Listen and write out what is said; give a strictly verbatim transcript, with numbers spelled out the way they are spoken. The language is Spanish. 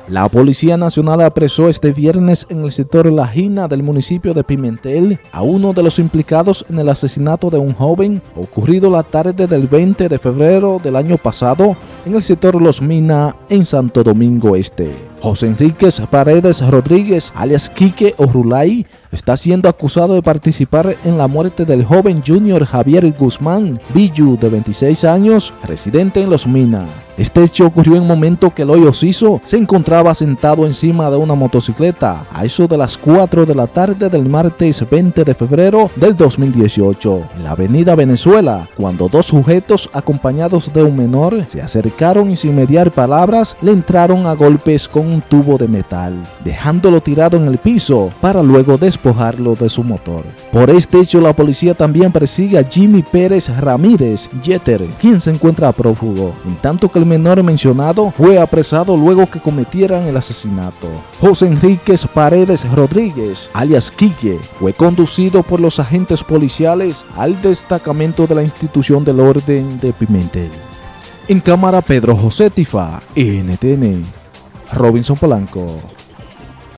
La Policía Nacional apresó este viernes en el sector La Gina del municipio de Pimentel a uno de los implicados en el asesinato de un joven ocurrido la tarde del veinte de febrero del año pasado en el sector Los Minas en Santo Domingo Este. José Enríquez Paredes Rodríguez, alias Quique Orrulay, está siendo acusado de participar en la muerte del joven Junior Javier Guzmán Billu, de veintiséis años, residente en Los Minas. Este hecho ocurrió en el momento que el hoy occiso se encontraba sentado encima de una motocicleta a eso de las cuatro de la tarde del martes veinte de febrero del dos mil dieciocho en la avenida Venezuela, cuando dos sujetos acompañados de un menor se acercaron y sin mediar palabras le entraron a golpes con un tubo de metal, dejándolo tirado en el piso para luego despojarlo de su motor. Por este hecho, la policía también persigue a Jimmy Pérez Ramírez Jeter, quien se encuentra prófugo, en tanto que el menor mencionado fue apresado luego que cometieran el asesinato. José Enríquez Paredes Rodríguez, alias Quique, fue conducido por los agentes policiales al destacamento de la institución del orden de Pimentel. En cámara, Pedro José Tifa, N T N. Robinson Polanco.